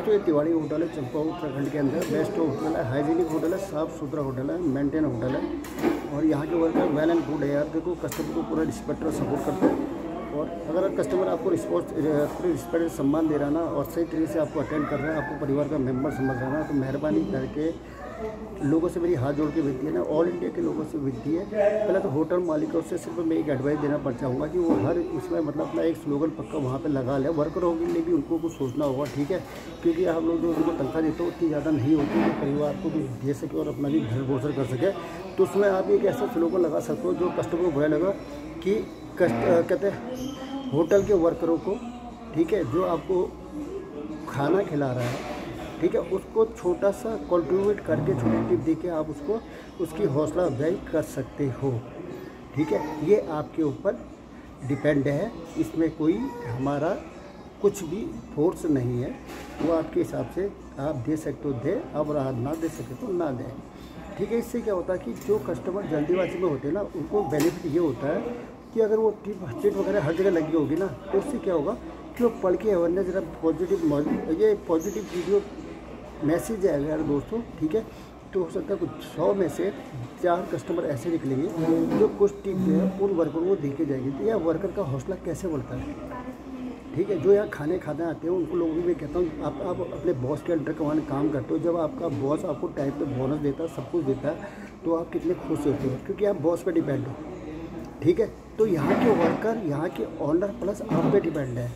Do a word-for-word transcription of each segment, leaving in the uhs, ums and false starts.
दोस्तों ये तिवारी होटल है चंपावत उत्तराखंड के अंदर। बेस्ट होटल है, हाइजीनिक होटल है, साफ़ सुथरा होटल है, मेंटेन होटल है और यहाँ के वर्कर वेल एंड गुड है यार। देखो कस्टमर को पूरा रिस्पेक्ट और सपोर्ट करते हैं और अगर कस्टमर आपको रिस्पॉन्स पूरी रिस्पेक्ट सम्मान दे रहा है ना और सही तरीके से आपको अटेंड कर रहा है, आपको परिवार का मेंबर समझ रहा है ना, तो मेहरबानी करके लोगों से मेरी हाथ जोड़ के विनती है ना, ऑल इंडिया के लोगों से विनती है। पहले तो होटल मालिकों से सिर्फ मैं एक एडवाइस देना पड़ चाहूँगा कि वो हर उसमें मतलब अपना एक स्लोगन पक्का वहाँ पे लगा ले। वर्करों के लिए भी उनको कुछ सोचना होगा, ठीक है, क्योंकि हम लोग जो उनको तनख्वाह देते हो उतनी ज़्यादा नहीं होती कि परिवार को भी दे सके और अपना भी घर गुजर कर सके। तो उसमें आप एक ऐसा स्लोगन लगा सकते हो जो कस्टमर को बुरा लगा कि कस्ट कहते हैं होटल के वर्करों को, ठीक है, जो आपको खाना खिला रहा है, ठीक है, उसको छोटा सा कंट्रीब्यूट करके छोटी टिप दे के आप उसको उसकी हौसला अफजाई कर सकते हो, ठीक है। ये आपके ऊपर डिपेंड है, इसमें कोई हमारा कुछ भी फोर्स नहीं है। वो आपके हिसाब से आप दे सकते हो दे, अब ना दे सके तो ना दें, ठीक है। इससे क्या होता है कि जो कस्टमर जल्दीबाजी में होते हैं ना, उनको बेनिफिट ये होता है कि अगर वो टिप टिप वगैरह हर जगह लगी होगी ना, तो उससे क्या होगा कि वो पढ़ के अवेयरनेस जरा पॉजिटिव ये पॉजिटिव वीडियो मैसेज आएगा यार दोस्तों, ठीक है। तो हो सकता है कुछ सौ में से चार कस्टमर ऐसे निकलेंगे जो कुछ टिप जो है उन वर्कर को दे के जाएगी। तो यह वर्कर का हौसला कैसे बढ़ता है, ठीक है। जो यहाँ खाने खाने आते हैं उनको लोगों भी मैं कहता हूँ आप आप अपने बॉस के अंडर कमांड काम करते हो, जब आपका बॉस आपको टाइम पे बोनस देता है, सब कुछ देता है, तो आप कितने खुश होते हो क्योंकि आप बॉस पे डिपेंड हो, ठीक है। तो यहाँ के वर्कर यहाँ के ऑनर प्लस आप पे डिपेंड है।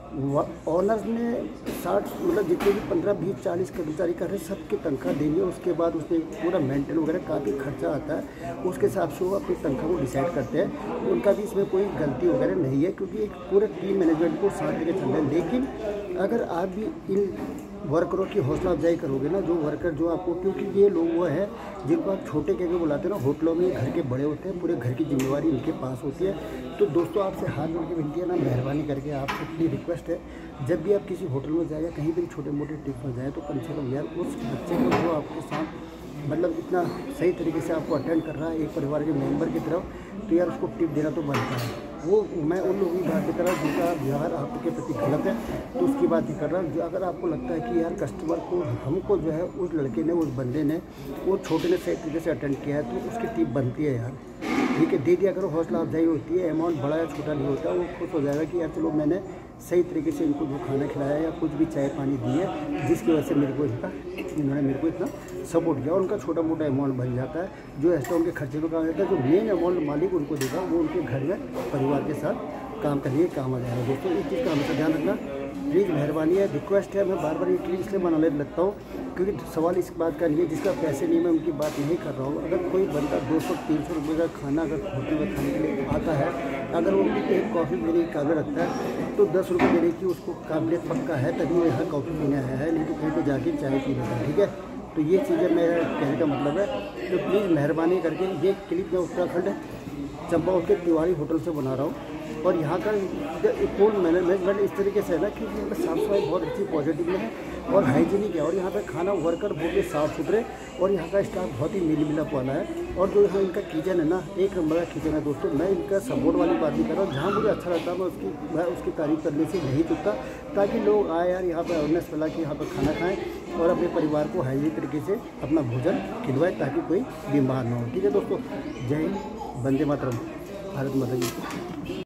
ऑनर्स ने साठ मतलब जितने भी पंद्रह बीस चालीस कर्मचारी कर रहे हैं सबकी तनख्वाह देनी है। उसके बाद उसमें पूरा मेंटेन वगैरह काफ़ी खर्चा आता है, उसके हिसाब से वो अपनी तनख्वाह को डिसाइड करते हैं। उनका भी इसमें कोई गलती वगैरह नहीं है क्योंकि एक पूरे टीम मैनेजमेंट को साथ लेकर चल रहे हैं। लेकिन अगर आप भी इन वर्करों की हौसला अफजाई करोगे ना, जो वर्कर जो आपको, क्योंकि ये लोग वो हैं जिनको आप छोटे कह के बुलाते हैं ना, होटलों में घर के बड़े होते हैं, पूरे घर की जिम्मेवारी इनके पास होती है। तो दोस्तों आपसे हाथ जोड़ के विनती है ना, मेहरबानी करके आपसे इतनी रिक्वेस्ट है, जब भी आप किसी होटल में जाए या कहीं भी छोटे मोटे ट्रिप में जाए तो कम से कम यार उस बच्चे को जो आपके साथ मतलब इतना सही तरीके से आपको अटेंड कर रहा है एक परिवार के मेंबर की तरफ, तो यार उसको टिप देना तो बनता है। वो मैं उन लोगों की बात कर रहा हूँ जिनका व्यवहार आपके प्रति गलत है, तो उसकी बात ही कर रहा हूँ। जो अगर आपको लगता है कि यार कस्टमर को हमको जो है उस लड़के ने उस बंदे ने वो छोटे ने सही तरीके से अटेंड किया है तो उसकी टिप बनती है यार, ठीक है। दे दिया करो, हौसला अफजाई होती है। अमाउंट बड़ा या छोटा नहीं होता, वो खुश हो जाएगा कि यार चलो मैंने सही तरीके से इनको जो खाना खिलाया या कुछ भी चाय पानी दी है जिसकी वजह से मेरे को इनका इन्होंने मेरे को इतना सपोर्ट किया, और उनका छोटा मोटा अमाउंट बन जाता है जो एक्स्ट्रा उनके खर्चे में काम जाता है। जो मेन अमाउंट मालिक उनको देगा वो उनके घर में परिवार के साथ काम करने के काम आ जाएगा। दोस्तों इस चीज़ का हमेशा ध्यान रखना प्लीज़, मेहरबानी है, रिक्वेस्ट है। मैं बार बार ये क्लिप इसलिए बनाने लगता हूँ क्योंकि सवाल इस बात का नहीं है जिसका पैसे नहीं, मैं उनकी बात नहीं कर रहा हूँ। अगर कोई बंदा दो सौ तीन सौ रुपये का खाना अगर होटल में खाने के लिए आता है, अगर वो एक कॉफ़ी पीने की काबिल रखता है तो दस रुपये देने की उसको काबिलियत पक्का है, तभी वो यहाँ कॉफ़ी पीने आया है, नहीं तो कहीं पर जाके चाय पी लेता है, ठीक है। तो ये चीज़ें मेरा कहने का मतलब है। तो प्लीज़ मेहरबानी करके ये क्लिप मैं उत्तराखंड चंपावत के तिवारी होटल से बना रहा हूँ और यहाँ का फूड मैनेजमेंट इस तरीके से है ना क्योंकि यहाँ पर साफ़ सफाई बहुत अच्छी पॉजिटिव में है और हाइजीनिक है, और यहाँ पे खाना वर्कर बहुत ही साफ़ सुथरे और यहाँ का स्टाफ बहुत ही मिली मिलाप वाला है। और जो यहाँ इनका किचन है ना, एक नंबर का किचन है दोस्तों। मैं इनका सपोर्ट वाली बात नहीं कर रहा हूँ, जहाँ मुझे अच्छा लगता है मैं उसकी मैं उसकी तारीफ़ करने से नहीं चुकता, ताकि लोग आए यार यहाँ पर अवेयरनेस फैला कि यहाँ पर खाना खाएँ और अपने परिवार को हाइजीनिक तरीके से अपना भोजन खिलवाएँ ताकि कोई बीमार ना हो, ठीक है दोस्तों। जय हिंद, वंदे मातरम, भारत माता की।